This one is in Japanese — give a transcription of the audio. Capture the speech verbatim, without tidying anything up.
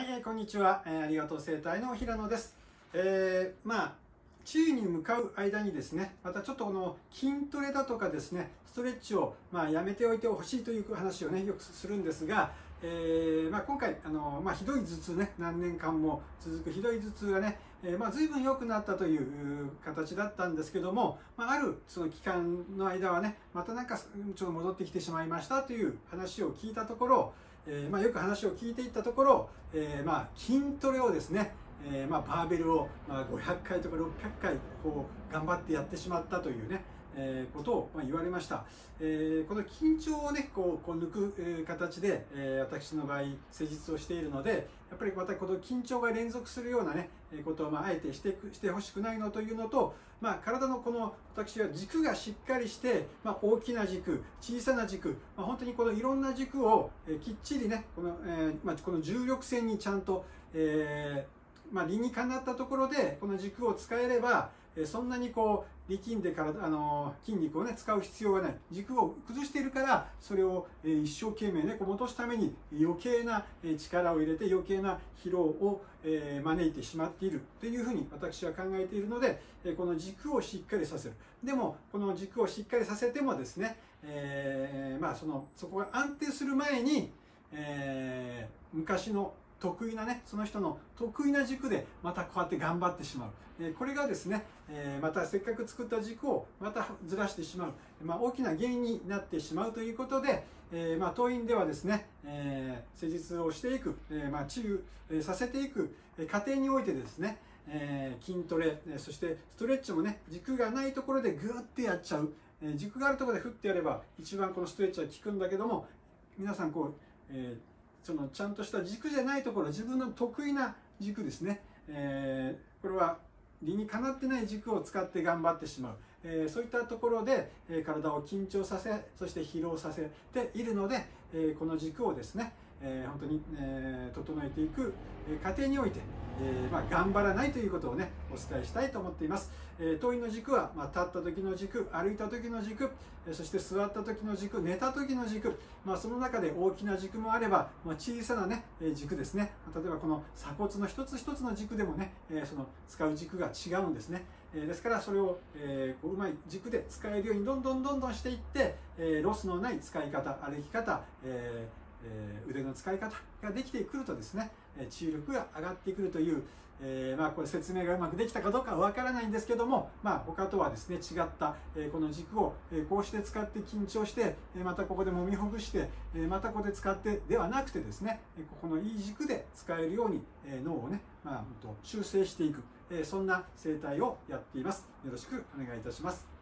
えー、こんにちは、えー、ありがとう整体の平野です。えー、まあ治癒に向かう間にですね、またちょっとこの筋トレだとかですね、ストレッチをまあやめておいてほしいという話をねよくするんですが、えーまあ、今回あの、まあ、ひどい頭痛ね、何年間も続くひどい頭痛がね、えーまあ、随分良くなったという形だったんですけども、まあ、あるその期間の間はね、またなんかちょっと戻ってきてしまいましたという話を聞いたところ、えーまあ、よく話を聞いていったところ、えーまあ、筋トレをですね、えーまあ、バーベルをまあごひゃっかいとかろっぴゃっかいこう頑張ってやってしまったというね、えー、ことをまあ言われました。えー、この緊張をねこうこう抜く、えー、形で、えー、私の場合施術をしているので、やっぱりまたこの緊張が連続するようなねことをまああえてしてしてほしくないのというのと、まあ、体のこの私は軸がしっかりして、まあ、大きな軸、小さな軸、まあ、本当にこのいろんな軸を、えー、きっちりねこの、えーまあ、この重力線にちゃんと、えーまあ、理にかなったところでこの軸を使えれば、そんなにこう力んでからあの筋肉をね使う必要がない。軸を崩しているからそれを一生懸命ねこう戻すために余計な力を入れて余計な疲労を招いてしまっているというふうに私は考えているので、この軸をしっかりさせる。でもこの軸をしっかりさせてもですね、えー、まあそのそこが安定する前に、えー、昔の得意なね、その人の得意な軸でまたこうやって頑張ってしまう。えこれがですね、えまたせっかく作った軸をまたずらしてしまう。まあ、大きな原因になってしまうということで、えまあ、当院ではですね、えー、施術をしていく、えまあ、治癒させていく過程においてですね、えー、筋トレ、そしてストレッチもね、軸がないところでグーってやっちゃう。え軸があるところで振ってやれば一番このストレッチは効くんだけども、皆さんこう、えーそのちゃんとした軸じゃないところ、自分の得意な軸ですね、えー、これは理にかなってない軸を使って頑張ってしまう、えー、そういったところで、えー、体を緊張させ、そして疲労させているので、えー、この軸をですね、えー、本当に、えー、整えていく過程において、えーまあ、頑張らないということをねお伝えしたいと思っています。えー、当院の軸は、まあ、立った時の軸、歩いた時の軸、そして座った時の軸、寝た時の軸、まあ、その中で大きな軸もあれば、まあ、小さな、ね、軸ですね。例えばこの鎖骨の一つ一つの軸でもね、えー、その使う軸が違うんですね。えー、ですからそれを、えー、こううまい軸で使えるようにどんどんどんどんしていって、えー、ロスのない使い方、歩き方、えーえー、腕の使い方ができてくるとですね、治癒力が上がってくるという、えー、まあこれ説明がうまくできたかどうかはわからないんですけども、まあ他とはですね違った、えー、この軸を、えー、こうして使って緊張して、えー、またここで揉みほぐして、えー、またここで使ってではなくてですね、ここのいい軸で使えるように、えー、脳をね、まあ、修正していく、えー、そんな整体をやっています。よろしくお願いいたします。